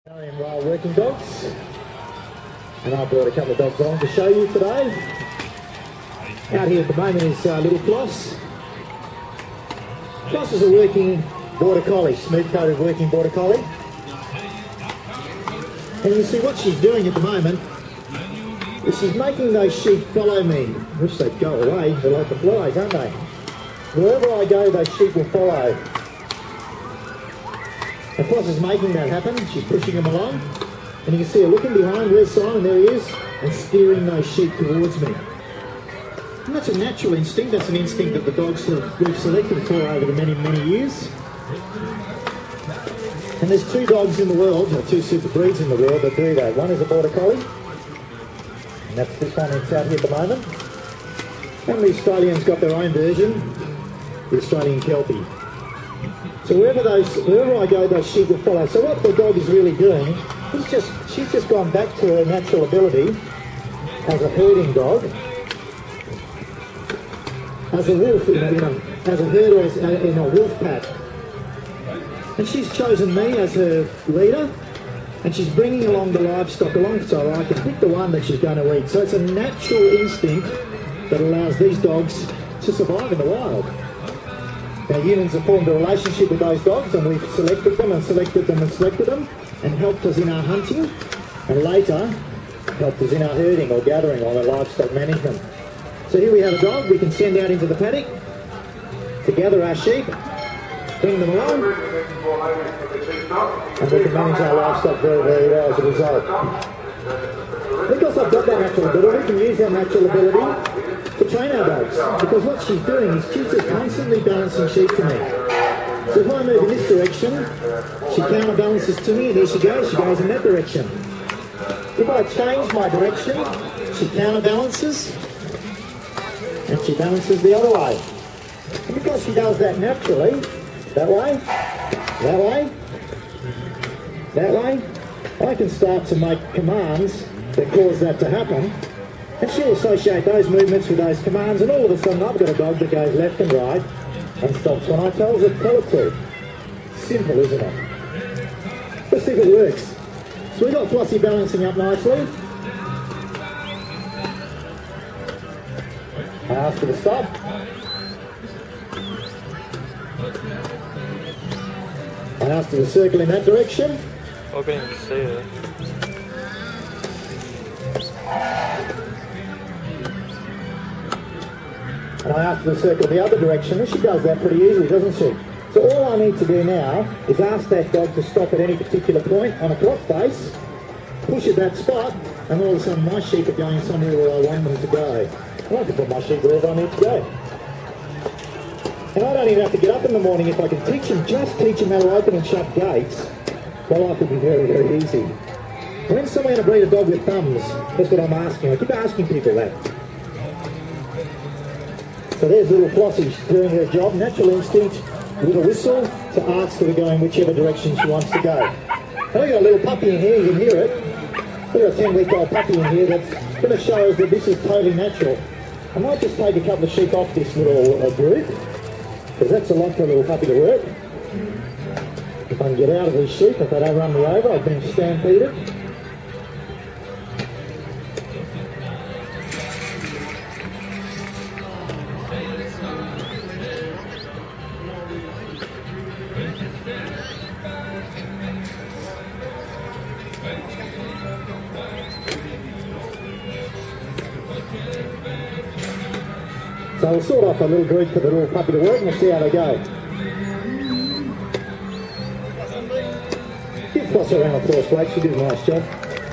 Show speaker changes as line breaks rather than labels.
Working dogs, and I brought a couple of dogs on to show you today. Out here at the moment is little Floss. Floss is a working border collie, smooth-coated working border collie. And you see what she's doing at the moment is she's making those sheep follow me. I wish they'd go away. They're like the flies, aren't they? Wherever I go, those sheep will follow. And Floss is making that happen. She's pushing them along. And you can see her looking behind. Where's Simon? There he is. And steering those sheep towards me. And that's a natural instinct. That's an instinct that the dogs we've selected for over the many, many years. And there's two dogs in the world, or two super breeds in the world that do that. One is a border collie. And that's this one that's out here at the moment. And the Australians got their own version, the Australian Kelpie. So wherever I go, those sheep will follow. So what the dog is really doing, she's just gone back to her natural ability as a herding dog, as a wolf, as a herder in a wolf pack. And she's chosen me as her leader, and she's bringing along the livestock along so I can pick the one that she's going to eat. So it's a natural instinct that allows these dogs to survive in the wild. Now, humans have formed a relationship with those dogs, and we've selected them and selected them and selected them, and helped us in our hunting, and later helped us in our herding or gathering or our livestock management. So here we have a dog we can send out into the paddock to gather our sheep, bring them along, and we can manage our livestock very, very well as a result. Because I've got that natural ability, we can use that natural ability to train our dogs, because what she's doing is she's just constantly balancing sheep to me. So if I move in this direction, she counterbalances to me, and there she goes in that direction. If I change my direction, she counterbalances, and she balances the other way. And because she does that naturally, that way, that way, that way, I can start to make commands that cause that to happen. And she'll associate those movements with those commands, and all of a sudden I've got a dog that goes left and right and stops when I tell it to. Simple, isn't it? Let's see if it works. So we've got Flossie balancing up nicely. I ask her to stop. I asked her to circle in that direction.
I can't even see her.
And I asked her to circle the other direction, and she does that pretty easily, doesn't she? So all I need to do now is ask that dog to stop at any particular point on a clock face, push at that spot, and all of a sudden my sheep are going somewhere where I want them to go. I can put my sheep wherever I need to go. And I don't even have to get up in the morning. If I can just teach them how to open and shut gates, my life will be very, very easy. When's someone going to breed a dog with thumbs? That's what I'm asking. I keep asking people that. So there's little Flossie doing her job, natural instinct, with a whistle to ask her to go in whichever direction she wants to go. And we've got a little puppy in here, you can hear it. We've got a 10-week-old puppy in here that's going to show us that this is totally natural. I might just take a couple of sheep off this little group, because that's a lot for a little puppy to work. If I can get out of these sheep, if they don't run me over, I've been stampeded. So we'll sort off a little group for the little puppy to work, and we'll see how they go. Give Floss a round of applause, Blake. She did a nice job.